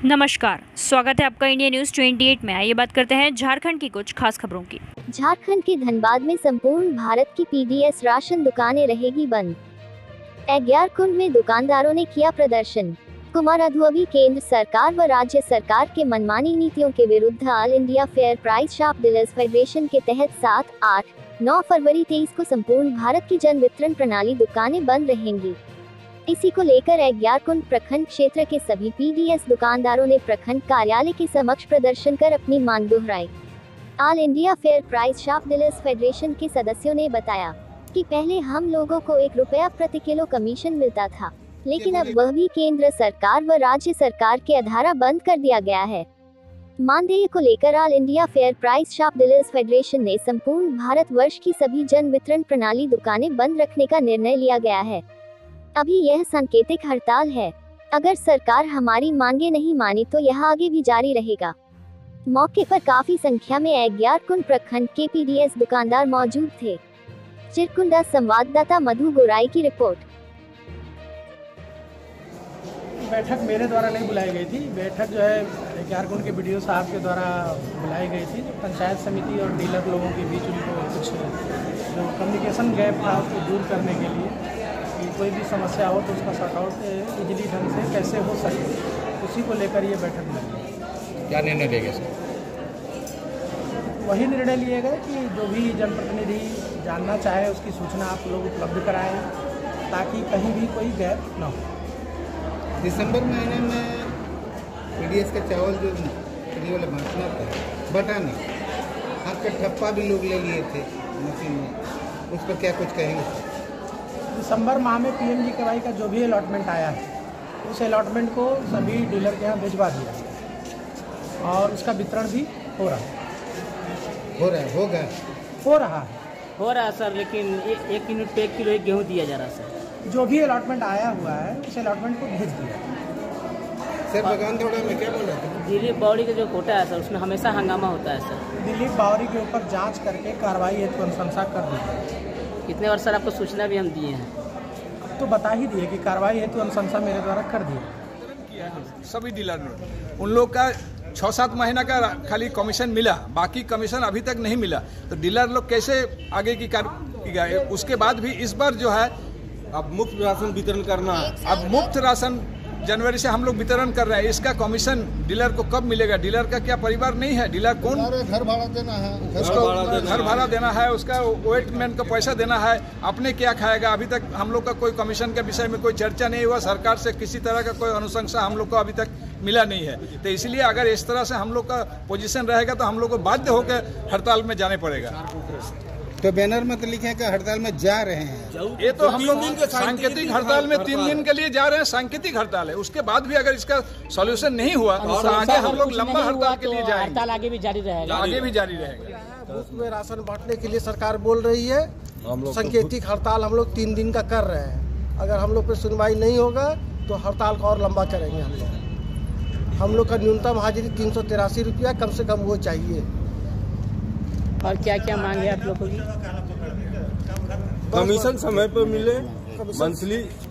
नमस्कार, स्वागत है आपका इंडिया न्यूज 28 में। आइए बात करते हैं झारखंड की कुछ खास खबरों की। झारखंड के धनबाद में संपूर्ण भारत की पीडीएस राशन दुकानें रहेगी बंद। अग्यारकुंड में दुकानदारों ने किया प्रदर्शन। कुमार अधुअभी केंद्र सरकार व राज्य सरकार के मनमानी नीतियों के विरुद्ध all India fair price shop dealers federation के तहत 7, 8, 9 फरवरी 23 को संपूर्ण भारत की जन वितरण प्रणाली दुकानें बंद रहेंगी। इसी को लेकर अग्यारकुंड प्रखंड क्षेत्र के सभी पीडीएस दुकानदारों ने प्रखंड कार्यालय के समक्ष प्रदर्शन कर अपनी मांग दोहराई। All India fair price shop dealers federation के सदस्यों ने बताया कि पहले हम लोगों को 1 रुपया प्रति किलो कमीशन मिलता था, लेकिन अब वह भी केंद्र सरकार व राज्य सरकार के आधार बंद कर दिया गया है। मानदेय को लेकर all India fair price shop dealers federation ने संपूर्ण भारत वर्ष की सभी जन वितरण प्रणाली दुकानें बंद रखने का निर्णय लिया गया है। अभी यह सांकेतिक हड़ताल है। अगर सरकार हमारी मांगे नहीं मानी तो यह आगे भी जारी रहेगा। मौके पर काफी संख्या में अग्यारकुंड प्रखंड के पीडीएस दुकानदार मौजूद थे। चिरकुंडा संवाददाता मधु गोराई की रिपोर्ट। बैठक मेरे द्वारा नहीं बुलाई गई थी। बैठक जो है अग्यारकुंड के बीडीओ साहब के द्वारा बुलाई गई थी। पंचायत समिति और डीलर लोगों के बीच उनको कुछ जो कम्युनिकेशन गैप था उसको दूर करने के लिए कि कोई भी समस्या हो तो उसका सॉर्ट आउट इजीली ढंग से कैसे हो सके, उसी को लेकर ये बैठक लगी। क्या निर्णय लिए गए? वही निर्णय लिए गए कि जो भी जनप्रतिनिधि जानना चाहे उसकी सूचना आप लोग उपलब्ध कराएं ताकि कहीं भी कोई गैप न हो। दिसंबर महीने में पीडीएस का चावल जो फ्री वाला बांटना था बटा नहीं, आपका ठप्पा भी लोग ले लिए थे मशीन में, उस पर क्या कुछ कहेंगे? दिसंबर माह में पीएमजीकेवाई का जो भी अलॉटमेंट आया है उस अलॉटमेंट को सभी डीलर के यहाँ भिजवा दिया और उसका वितरण भी हो रहा है सर। लेकिन 1 यूनिट पे 1 किलो एक गेहूँ दिया जा रहा है सर। जो भी अलॉटमेंट आया हुआ है उस अलॉटमेंट को भेज दिया। सर बगान दौड़ा में क्या बोला था? दिलीप बावड़ी का जो कोटा है सर उसमें हमेशा हंगामा होता है सर। दिलीप बावड़ी के ऊपर जांच करके कार्रवाई हेतु अनुशंसा कर दी। कितने बार सर आपको सूचना भी हम दिए हैं, तो बता ही दिए कि कार्रवाई हेतु अनुशंसा मेरे द्वारा कर दी। सभी डीलर ने उन लोग का 6-7 महीना का खाली कमीशन मिला, बाकी कमीशन अभी तक नहीं मिला, तो डीलर लोग कैसे आगे की कार्रवाई। उसके बाद भी इस बार जो है अब मुफ्त राशन वितरण करना है। अब मुफ्त राशन जनवरी से हम लोग वितरण कर रहे हैं, इसका कमीशन डीलर को कब मिलेगा? डीलर का क्या परिवार नहीं है? डीलर कौन? घर भाड़ा देना है, उसको घर भाड़ा देना है, उसका वेटमैन का पैसा देना है, अपने क्या खाएगा? अभी तक हम लोग का कोई कमीशन के विषय में कोई चर्चा नहीं हुआ। सरकार से किसी तरह का कोई अनुशंसा हम लोग को अभी तक मिला नहीं है। तो इसलिए अगर इस तरह से हम लोग का पोजीशन रहेगा तो हम लोग को बाध्य होकर हड़ताल में जाने पड़ेगा। तो बैनर में तो लिखे कि हड़ताल में जा रहे हैं। ये तो हम लोग सांकेतिक हड़ताल में 3 दिन के लिए जा रहे हैं। सांकेतिक हड़ताल है, उसके बाद भी अगर इसका सॉल्यूशन नहीं हुआ तो आगे हम लोग लंबा हड़ताल के लिए जाएंगे। हड़ताल आगे भी जारी रहेगा। मुफ्त में राशन बांटने के लिए सरकार बोल रही है। सांकेतिक हड़ताल हम लोग 3 दिन का कर रहे हैं। अगर हम लोग पे सुनवाई नहीं होगा तो हड़ताल को और लंबा करेंगे। हम लोग का न्यूनतम हाजिरी 383 रुपया कम से कम वो चाहिए। और क्या क्या मांग है आप लोगों की? कमीशन समय पर मिले, मंथली